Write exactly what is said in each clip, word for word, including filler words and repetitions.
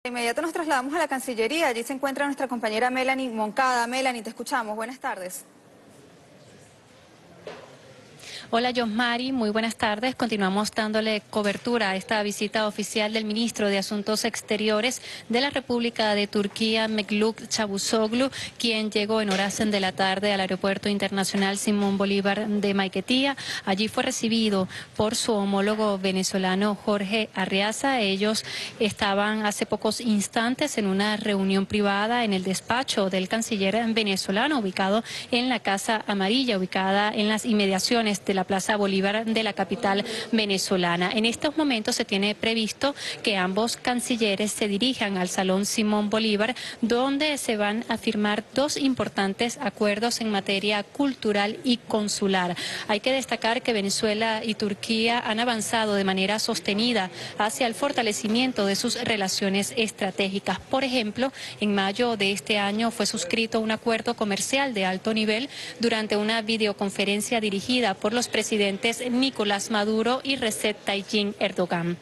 De inmediato nos trasladamos a la Cancillería. Allí se encuentra nuestra compañera Melanie Moncada. Melanie, te escuchamos. Buenas tardes. Hola, Josmari, muy buenas tardes. Continuamos dándole cobertura a esta visita oficial del ministro de Asuntos Exteriores de la República de Turquía, Mevlut Çavuşoğlu, quien llegó en horas de la tarde al Aeropuerto Internacional Simón Bolívar de Maiquetía. Allí fue recibido por su homólogo venezolano Jorge Arriaza. Ellos estaban hace pocos instantes en una reunión privada en el despacho del canciller venezolano, ubicado en la Casa Amarilla, ubicada en las inmediaciones de la Plaza Bolívar de la capital venezolana. En estos momentos se tiene previsto que ambos cancilleres se dirijan al Salón Simón Bolívar, donde se van a firmar dos importantes acuerdos en materia cultural y consular. Hay que destacar que Venezuela y Turquía han avanzado de manera sostenida hacia el fortalecimiento de sus relaciones estratégicas. Por ejemplo, en mayo de este año fue suscrito un acuerdo comercial de alto nivel durante una videoconferencia dirigida por los presidentes Nicolás Maduro y Recep Tayyip Erdogan.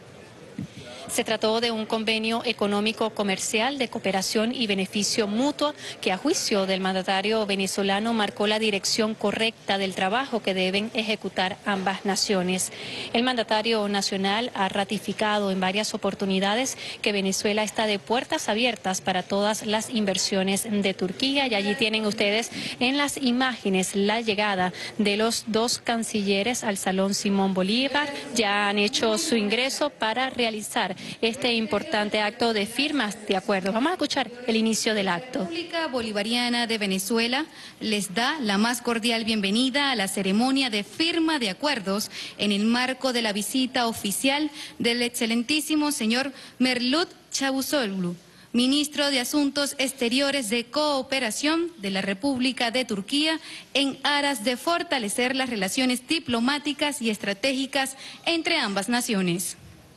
Se trató de un convenio económico comercial de cooperación y beneficio mutuo que, a juicio del mandatario venezolano, marcó la dirección correcta del trabajo que deben ejecutar ambas naciones. El mandatario nacional ha ratificado en varias oportunidades que Venezuela está de puertas abiertas para todas las inversiones de Turquía, y allí tienen ustedes en las imágenes la llegada de los dos cancilleres al Salón Simón Bolívar. Ya han hecho su ingreso para realizar este importante acto de firmas de acuerdo. Vamos a escuchar el inicio del acto. La República Bolivariana de Venezuela les da la más cordial bienvenida a la ceremonia de firma de acuerdos en el marco de la visita oficial del excelentísimo señor Mevlut Çavuşoğlu, ministro de Asuntos Exteriores de Cooperación de la República de Turquía, en aras de fortalecer las relaciones diplomáticas y estratégicas entre ambas naciones.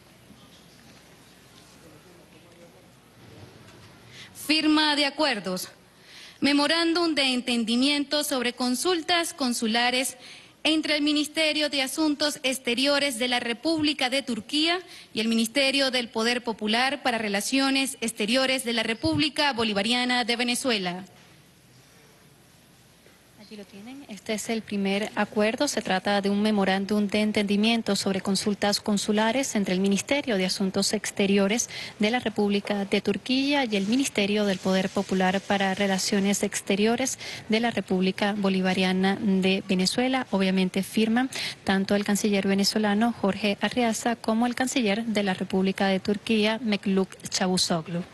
Firma de acuerdos. Memorándum de entendimiento sobre consultas consulares entre el Ministerio de Asuntos Exteriores de la República de Turquía y el Ministerio del Poder Popular para Relaciones Exteriores de la República Bolivariana de Venezuela. Allí lo tienen. Este es el primer acuerdo. Se trata de un memorándum de entendimiento sobre consultas consulares entre el Ministerio de Asuntos Exteriores de la República de Turquía y el Ministerio del Poder Popular para Relaciones Exteriores de la República Bolivariana de Venezuela. Obviamente firman tanto el canciller venezolano Jorge Arriaza como el canciller de la República de Turquía, Mevlut Çavuşoğlu.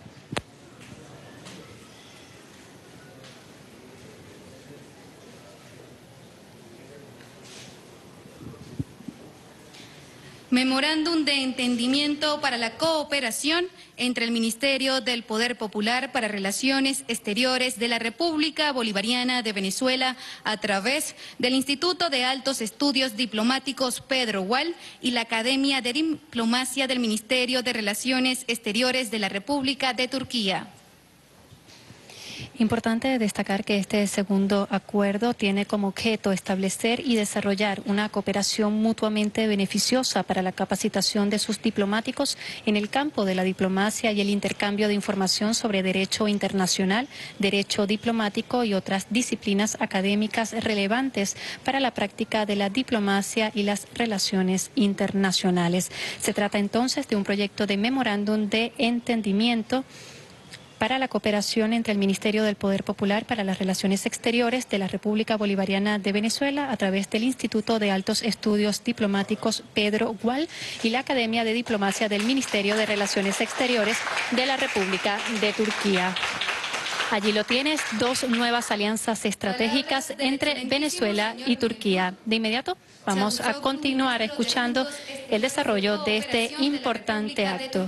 Memorándum de entendimiento para la cooperación entre el Ministerio del Poder Popular para Relaciones Exteriores de la República Bolivariana de Venezuela a través del Instituto de Altos Estudios Diplomáticos Pedro Gual y la Academia de Diplomacia del Ministerio de Relaciones Exteriores de la República de Turquía. Importante destacar que este segundo acuerdo tiene como objeto establecer y desarrollar una cooperación mutuamente beneficiosa para la capacitación de sus diplomáticos en el campo de la diplomacia y el intercambio de información sobre derecho internacional, derecho diplomático y otras disciplinas académicas relevantes para la práctica de la diplomacia y las relaciones internacionales. Se trata entonces de un proyecto de memorándum de entendimiento para la cooperación entre el Ministerio del Poder Popular para las Relaciones Exteriores de la República Bolivariana de Venezuela a través del Instituto de Altos Estudios Diplomáticos Pedro Gual y la Academia de Diplomacia del Ministerio de Relaciones Exteriores de la República de Turquía. Allí lo tienes, dos nuevas alianzas estratégicas entre Venezuela y Turquía. De inmediato vamos a continuar escuchando el desarrollo de este importante acto.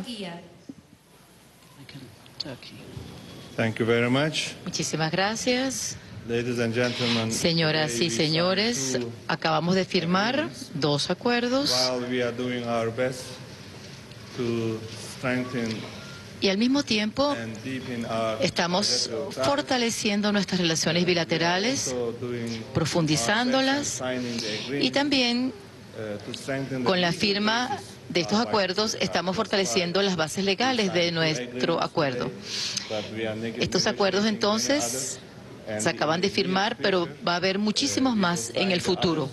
Thank you very much. Muchísimas gracias. Ladies and gentlemen, Señoras y señores, acabamos de firmar dos acuerdos while we are doing our best to strengthen y al mismo tiempo and deepen our estamos fortaleciendo nuestras relaciones bilaterales, profundizándolas y también con la firma de estos acuerdos, estamos fortaleciendo las bases legales de nuestro acuerdo. Estos acuerdos entonces se acaban de firmar, pero va a haber muchísimos más en el futuro.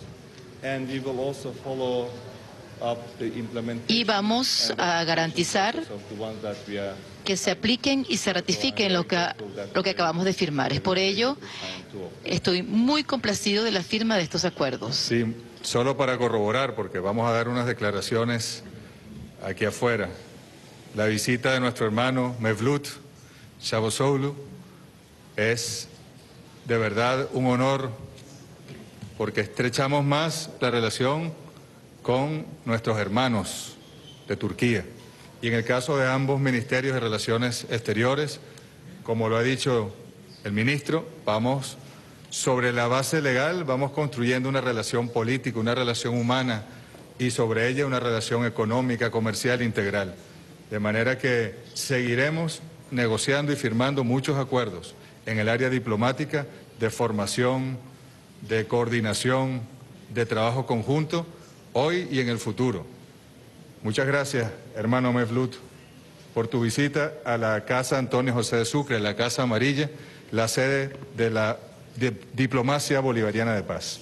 Y vamos a garantizar que se apliquen y se ratifiquen lo que, lo que acabamos de firmar. Es por ello, estoy muy complacido de la firma de estos acuerdos. Sí, solo para corroborar, porque vamos a dar unas declaraciones aquí afuera. La visita de nuestro hermano Mevlut Çavuşoğlu es de verdad un honor, porque estrechamos más la relación con nuestros hermanos de Turquía. Y en el caso de ambos ministerios de Relaciones Exteriores, como lo ha dicho el ministro, vamos sobre la base legal, vamos construyendo una relación política, una relación humana y sobre ella una relación económica, comercial integral. De manera que seguiremos negociando y firmando muchos acuerdos en el área diplomática, de formación, de coordinación, de trabajo conjunto, hoy y en el futuro. Muchas gracias, hermano Mevlut, por tu visita a la Casa Antonio José de Sucre, la Casa Amarilla, la sede de la Diplomacia Bolivariana de Paz.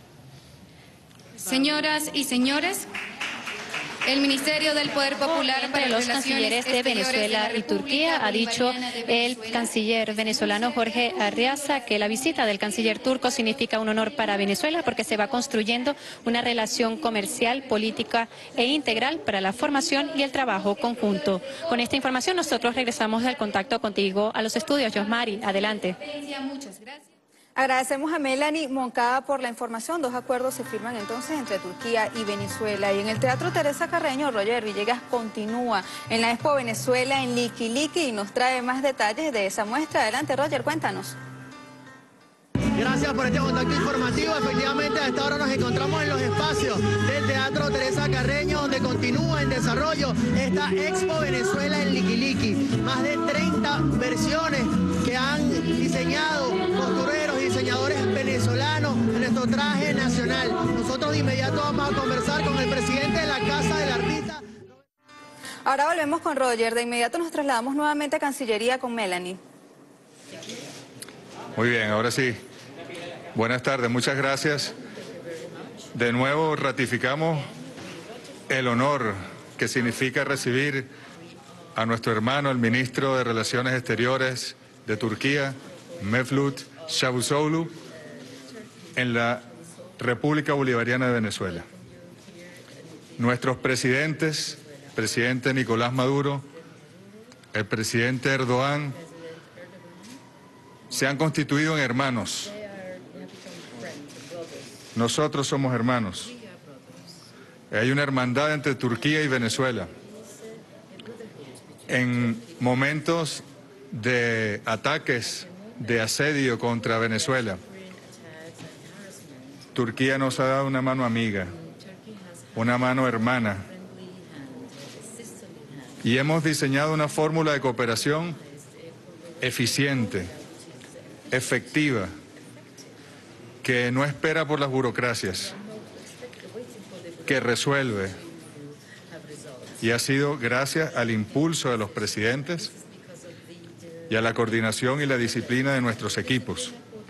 Señoras y señores, el Ministerio del Poder Popular entre los cancilleres de Venezuela y Turquía ha dicho el canciller venezolano Jorge Arriaza que la visita del canciller turco significa un honor para Venezuela porque se va construyendo una relación comercial, política e integral para la formación y el trabajo conjunto. Con esta información nosotros regresamos al contacto contigo a los estudios. Yosmari, adelante. Muchas gracias. Agradecemos a Melanie Moncada por la información. Dos acuerdos se firman entonces entre Turquía y Venezuela. Y en el Teatro Teresa Carreño, Roger Villegas continúa en la Expo Venezuela en Liqui Liqui y nos trae más detalles de esa muestra. Adelante, Roger, cuéntanos. Gracias por este contacto informativo. Efectivamente, a esta hora nos encontramos en los espacios del Teatro Teresa Carreño, donde continúa en desarrollo esta Expo Venezuela en Liqui Liqui. Más de treinta versiones que han diseñado costureros y diseñadores venezolanos en nuestro traje nacional. Nosotros de inmediato vamos a conversar con el presidente de la Casa del Artista. Ahora volvemos con Roger. De inmediato nos trasladamos nuevamente a Cancillería con Melanie. Muy bien, ahora sí. Buenas tardes, muchas gracias. De nuevo ratificamos el honor que significa recibir a nuestro hermano, el ministro de Relaciones Exteriores de Turquía, Mevlut Çavuşoğlu, en la República Bolivariana de Venezuela. Nuestros presidentes, presidente Nicolás Maduro, el presidente Erdogan, se han constituido en hermanos. Nosotros somos hermanos. Hay una hermandad entre Turquía y Venezuela. En momentos de ataques, de asedio contra Venezuela, Turquía nos ha dado una mano amiga, una mano hermana. Y hemos diseñado una fórmula de cooperación eficiente, efectiva, que no espera por las burocracias, que resuelve. Y ha sido gracias al impulso de los presidentes y a la coordinación y la disciplina de nuestros equipos.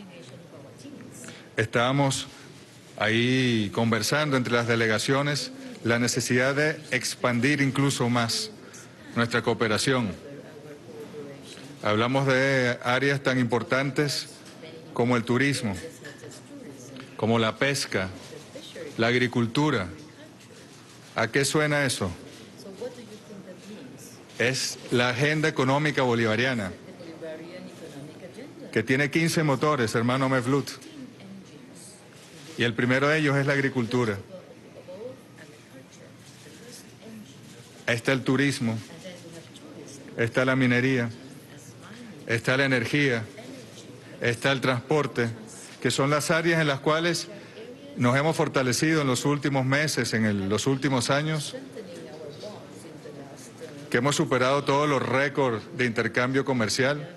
Estábamos ahí conversando entre las delegaciones la necesidad de expandir incluso más nuestra cooperación. Hablamos de áreas tan importantes como el turismo, como la pesca, la agricultura. ¿A qué suena eso? Es la agenda económica bolivariana, que tiene quince motores, hermano Mevlut. Y el primero de ellos es la agricultura. Está el turismo, está la minería, está la energía, está el transporte, que son las áreas en las cuales nos hemos fortalecido en los últimos meses, en el, los últimos años, que hemos superado todos los récords de intercambio comercial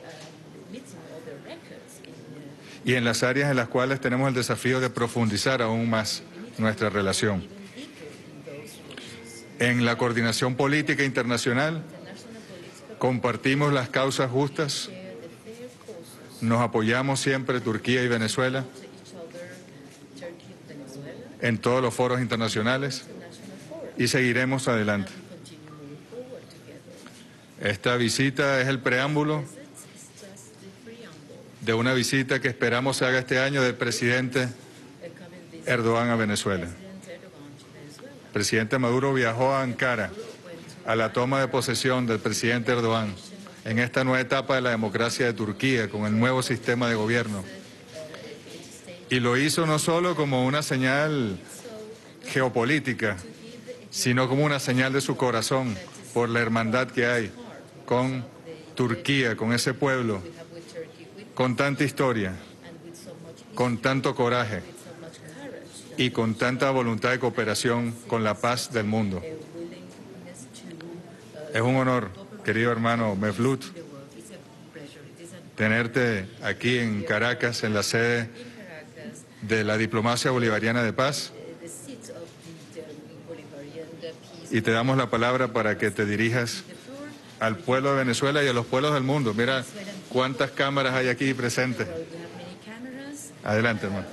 y en las áreas en las cuales tenemos el desafío de profundizar aún más nuestra relación. En la coordinación política internacional compartimos las causas justas, nos apoyamos siempre Turquía y Venezuela en todos los foros internacionales y seguiremos adelante. Esta visita es el preámbulo de una visita que esperamos se haga este año del presidente Erdogan a Venezuela. El presidente Maduro viajó a Ankara a la toma de posesión del presidente Erdogan en esta nueva etapa de la democracia de Turquía con el nuevo sistema de gobierno. Y lo hizo no solo como una señal geopolítica, sino como una señal de su corazón por la hermandad que hay con Turquía, con ese pueblo, con tanta historia, con tanto coraje y con tanta voluntad de cooperación con la paz del mundo. Es un honor, querido hermano Mevlut, tenerte aquí en Caracas, en la sede de la Diplomacia Bolivariana de Paz. Y te damos la palabra para que te dirijas al pueblo de Venezuela y a los pueblos del mundo. Mira cuántas cámaras hay aquí presentes. Adelante, hermano.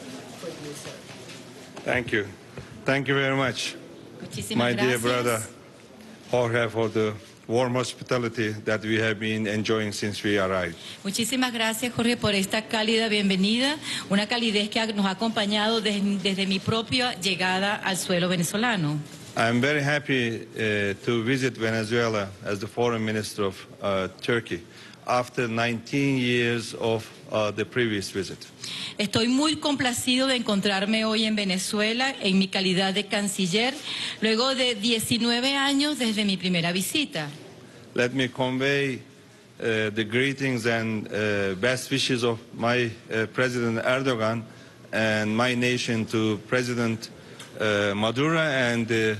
Thank you. Thank you very much, Muchísimas my dear gracias. brother Jorge, for the warm hospitality that we have been enjoying since we arrived. Muchísimas gracias, Jorge, por esta cálida bienvenida, una calidez que ha- nos ha acompañado desde, desde mi propia llegada al suelo venezolano. I'm very happy uh, to visit Venezuela as the foreign minister of uh, Turkey after nineteen years of uh, the previous visit. Estoy muy complacido de encontrarme hoy en Venezuela en mi calidad de canciller, luego de diecinueve años desde mi primera visita. Let me convey uh, the greetings and uh, best wishes of my uh, President Erdogan and my nation to President uh, Maduro and the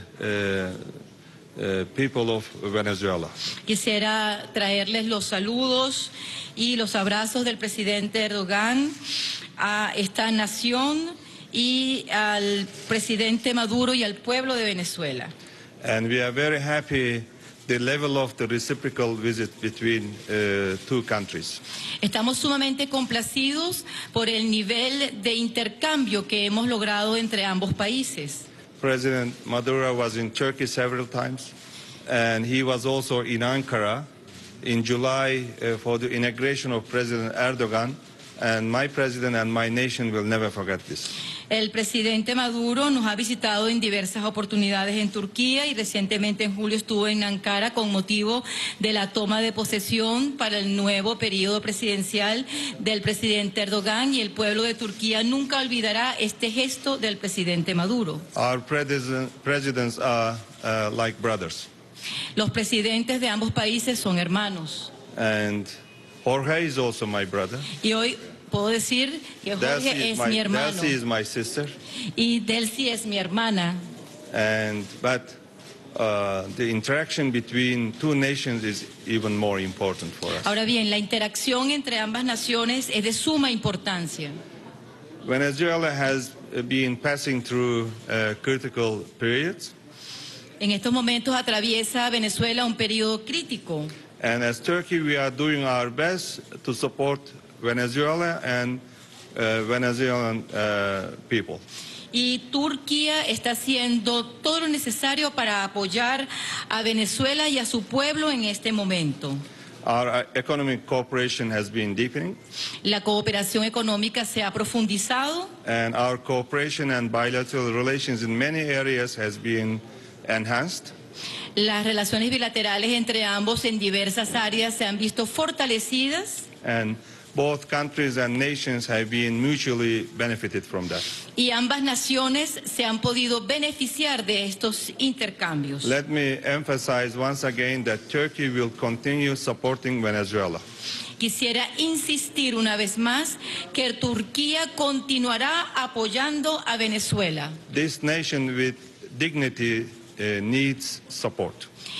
uh, uh, people of Venezuela. Quisiera traerles los saludos y los abrazos del presidente Erdogan a esta nación y al presidente Maduro y al pueblo de Venezuela. And we are very happy the level of the reciprocal visit between uh, two countries. Estamos sumamente complacidos por el nivel de intercambio que hemos logrado entre ambos países. President Maduro was in Turkey several times, and he was also in Ankara in July uh, for the inauguration of President Erdogan, and my president and my nation will never forget this. El presidente Maduro nos ha visitado en diversas oportunidades en Turquía y recientemente en julio estuvo en Ankara con motivo de la toma de posesión para el nuevo periodo presidencial del presidente Erdogan, y el pueblo de Turquía nunca olvidará este gesto del presidente Maduro. Our president, presidents are uh, like brothers, Los presidentes de ambos países son hermanos. and Jorge is also my brother. Y hoy puedo decir que Delcy Jorge is es mi my, hermano Delcy is my sister, y Delcy es mi hermana. and but uh, the interaction between two nations is even more important for us. Ahora bien, la interacción entre ambas naciones es de suma importancia. Venezuela has been passing through uh, critical periods, En estos momentos atraviesa Venezuela un periodo crítico. and as Turkey we are doing our best to support Venezuela and uh, Venezuelan uh, people. Y Turquía está haciendo todo lo necesario para apoyar a Venezuela y a su pueblo en este momento. Our uh, economic cooperation has been deepening, La cooperación económica se ha profundizado and our cooperation and bilateral relations in many areas has been enhanced. Las relaciones bilaterales entre ambos en diversas áreas se han visto fortalecidas And both countries and nations have been mutually benefited from that. y ambas naciones se han podido beneficiar de estos intercambios. Let me emphasize once again that Turkey will continue supporting Venezuela. Quisiera insistir una vez más que Turquía continuará apoyando a Venezuela. This nation with dignity uh, needs support.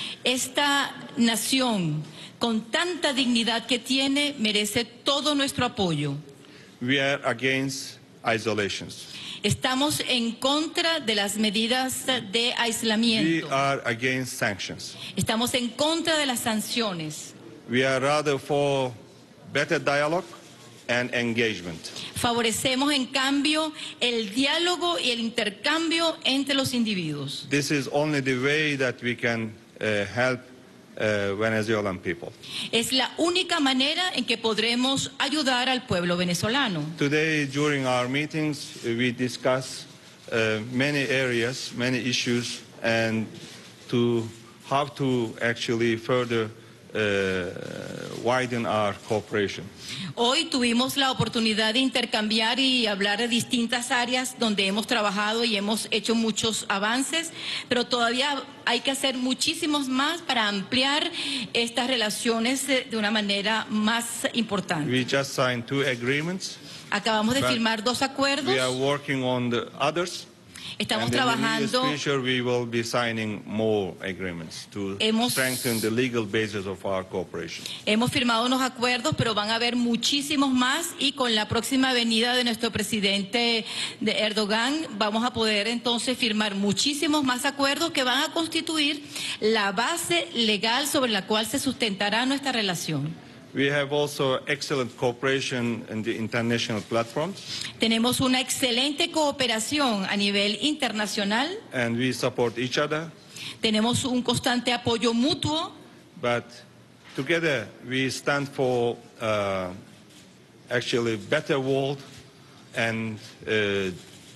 Esta nación, con tanta dignidad que tiene, merece todo nuestro apoyo. We are against isolations. Estamos en contra de las medidas de We aislamiento. are against sanctions. Estamos en contra de las sanciones. We are rather for better dialogue and engagement. Favorecemos, en cambio, el diálogo y el intercambio entre los individuos. This is only the way that we can uh, help uh, Venezuelan people. Es la única manera en que podremos ayudar al pueblo venezolano. Today, during our meetings, we discuss uh, many areas, many issues, and to how to actually further uh, widen our cooperation. Hoy tuvimos la oportunidad de intercambiar y hablar de distintas áreas donde hemos trabajado y hemos hecho muchos avances, pero todavía hay que hacer muchísimos más para ampliar estas relaciones de una manera más importante. We just signed two agreements. Acabamos de But firmar dos acuerdos. We are working on the others. Estamos And in the near trabajando. future, we will be signing more agreements to Hemos- strengthen the legal basis of our cooperation. Hemos firmado unos acuerdos, pero van a haber muchísimos más y con la próxima venida de nuestro presidente de Erdogan vamos a poder entonces firmar muchísimos más acuerdos que van a constituir la base legal sobre la cual se sustentará nuestra relación. We have also excellent cooperation in the international platforms, Tenemos una excelente cooperación a nivel internacional, and we support each other. tenemos un constante apoyo mutuo. But together, we stand for uh, actually better world, and uh,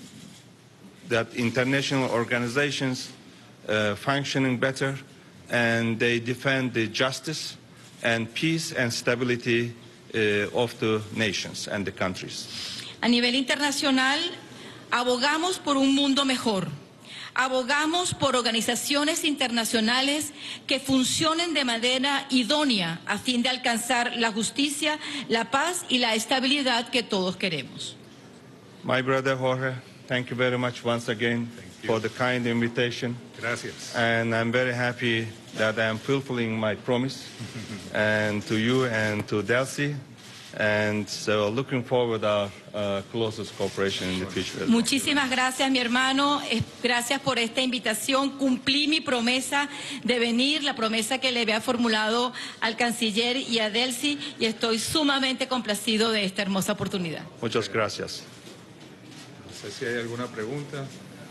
that international organizations uh, functioning better, and they defend the justice and peace and stability uh, of the nations and the countries. A nivel internacional, abogamos por un mundo mejor. Abogamos por organizaciones internacionales que funcionen de manera idónea a fin de alcanzar la justicia, la paz y la estabilidad que todos queremos. My brother Jorge, thank you very much once again for the kind invitation. Gracias. And I'm very happy that I am fulfilling my promise and to you and to Delcy. And so looking forward our uh, closest cooperation in the future. Muchísimas gracias, mi hermano. Eh, Gracias por esta invitación. Cumplí mi promesa de venir, la promesa que le había formulado al canciller y a Delcy, y estoy sumamente complacido de esta hermosa oportunidad. Muchas gracias. No sé si hay alguna pregunta.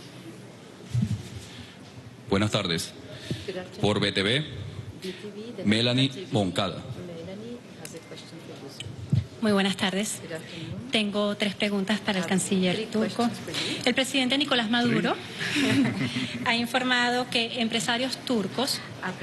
Buenas tardes. Por B T V, Melanie Moncada. Muy buenas tardes. Tengo tres preguntas para el canciller turco. El presidente Nicolás Maduro ha informado que empresarios turcos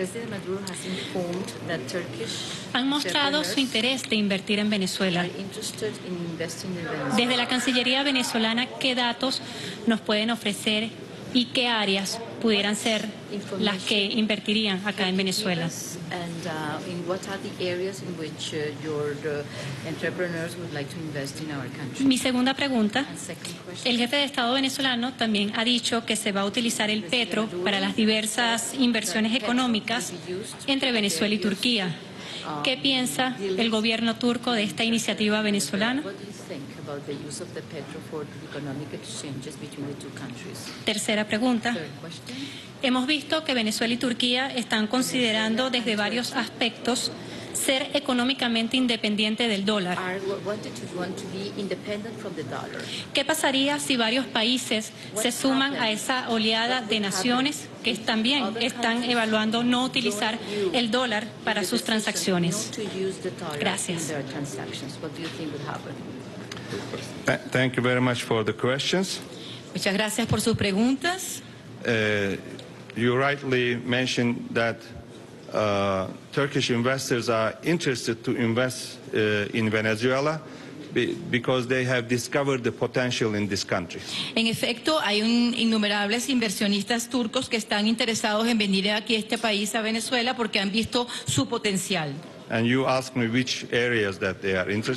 han mostrado su interés de invertir en Venezuela. Desde la Cancillería venezolana, ¿qué datos nos pueden ofrecer y qué áreas pudieran ser las que invertirían acá en Venezuela? And uh, in what are the areas in which uh, your uh, entrepreneurs would like to invest in our country? Mi segunda pregunta, And second question, el jefe de Estado venezolano también ha dicho que se va a utilizar el petro para las diversas inversiones económicas entre Venezuela y Turquía. ¿Qué piensa el gobierno turco de esta iniciativa venezolana? what do you think about the use of the petro for the economic exchanges between the two countries? Tercera pregunta. Third question, Hemos visto que Venezuela y Turquía están considerando desde varios aspectos ser económicamente independiente del dólar. are wanted to want to be independent from the dollar. ¿Qué pasaría si varios países se suman a esa oleada de naciones que también están evaluando no utilizar el dólar para sus transacciones? Not to use the dollar Gracias. in their transactions. What do you think would happen? Th- thank you very much for the questions. Muchas gracias por sus preguntas. Uh, you rightly mentioned that uh, Turkish investors are interested to invest uh, in Venezuela be- because they have discovered the potential in this country. En efecto, hay un, innumerables inversionistas turcos que están interesados en venir aquí a este país, a Venezuela, porque han visto su potencial. And you asked me which areas that they are interested.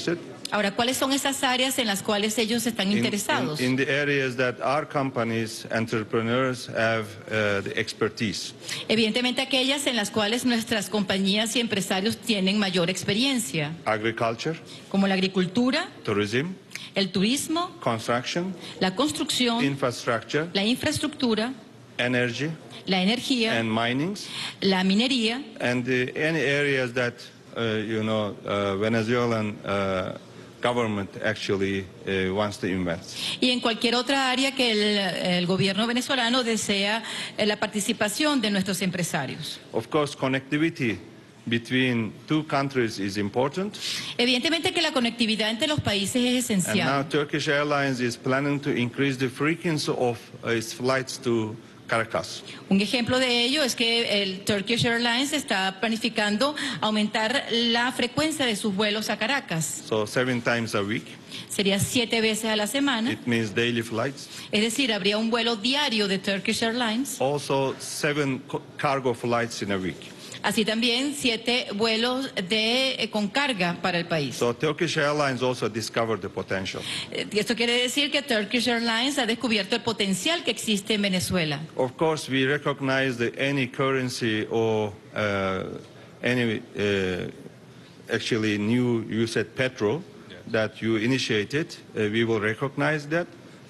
Ahora, ¿cuáles son esas áreas en las cuales ellos están In, interesados? in, in the areas that our companies, entrepreneurs have uh, the expertise. Evidentemente aquellas en las cuales nuestras compañías y empresarios tienen mayor experiencia, Agriculture, como la agricultura, tourism, el turismo, construction, la construcción, infrastructure, la infraestructura, energy, la energía, and minings, la minería, and the, any areas that, uh, you know, uh, Venezuelan uh, government actually uh, wants to invest. y en cualquier otra área que el, el gobierno venezolano desea eh, la participación de nuestros empresarios. Of course, connectivity between two countries is important. Evidentemente que la conectividad entre los países es And now esencial. Turkish Airlines is planning to increase the frequency of uh, its flights to Caracas. Un ejemplo de ello es que el Turkish Airlines está planificando aumentar la frecuencia de sus vuelos a Caracas. So seven times a week. Sería siete veces a la semana. It means daily flights. Es decir, habría un vuelo diario de Turkish Airlines. Also seven co- cargo flights in a week. Así también siete vuelos de, eh, con carga para el país. So Turkish Airlines also discovered the potential. Eh, Esto quiere decir que Turkish Airlines ha descubierto el potencial que existe en Venezuela. Of course, we recognize that any currency or uh, any uh, actually new, you said petrol, that you initiated, uh, we will recognize that.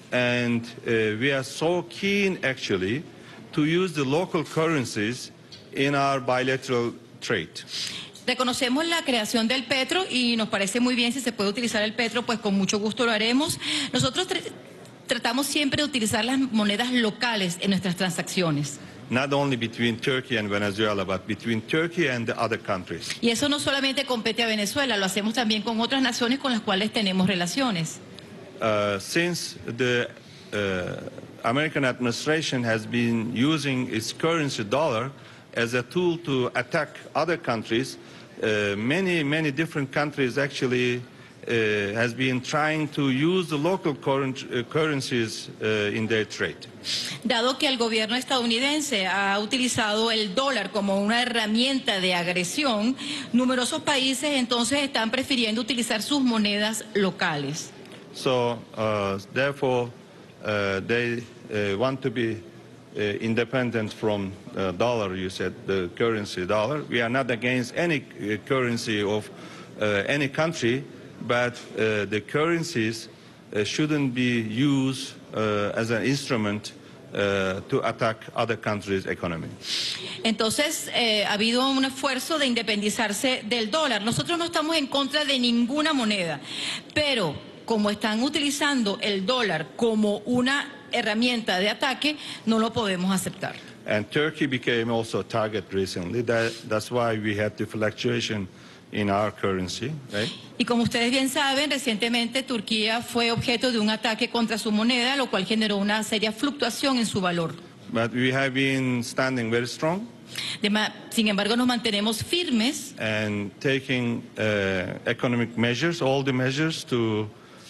And uh, we are so keen actually to use the local currencies in our bilateral trade. Reconocemos la creación del petro y nos parece muy bien si se puede utilizar el petro, pues con mucho gusto lo haremos. Nosotros tr- tratamos siempre de utilizar las monedas locales en nuestras transacciones. Not only between Turkey and Venezuela, but between Turkey and the other countries. Y eso no solamente compete a Venezuela, lo hacemos también con otras naciones con las cuales tenemos relaciones. Uh, since the uh, American administration has been using its currency dollar as a tool to attack other countries, uh, many, many different countries actually uh, has been trying to use the local current, uh, currencies uh, in their trade. Dado que el gobierno estadounidense ha utilizado el dólar como una herramienta de agresión, numerosos países entonces están prefiriendo utilizar sus monedas locales. So, uh, therefore, uh, they uh, want to be uh, independent from uh, dollar, you said, the currency dollar. We are not against any uh, currency of uh, any country, but uh, the currencies uh, shouldn't be used uh, as an instrument uh, to attack other countries' economy. Entonces, eh, ha habido un esfuerzo de independizarse del dólar. Nosotros no estamos en contra de ninguna moneda, pero como están utilizando el dólar como una herramienta de ataque, no lo podemos aceptar. And Turkey became also a target recently. That, that's why we had the fluctuation in our currency, right? Y como ustedes bien saben, recientemente Turquía fue objeto de un ataque contra su moneda, lo cual generó una seria fluctuación en su valor. But we have been standing very strong De ma- Sin embargo, nos mantenemos firmes and taking uh, economic measures, all the measures to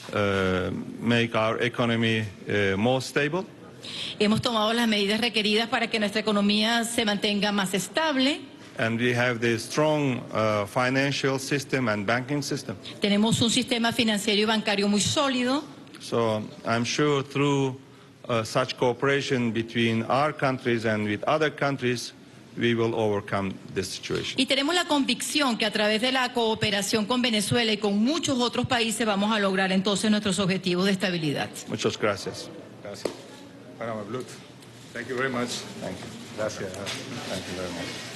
uh, make our economy uh, more stable. Hemos tomado las medidas requeridas para que nuestra economía se mantenga más estable. And we have the strong uh, financial system and banking system. Tenemos un sistema financiero y bancario muy sólido. So I'm sure through uh, such cooperation between our countries and with other countries, we will overcome this situation. Y tenemos la convicción que a través de la cooperación con Venezuela y con muchos otros países vamos a lograr entonces nuestros objetivos de estabilidad. Muchas gracias. Gracias. Panama Blood. Thank you very much. Thank you. Gracias. Thank you very much.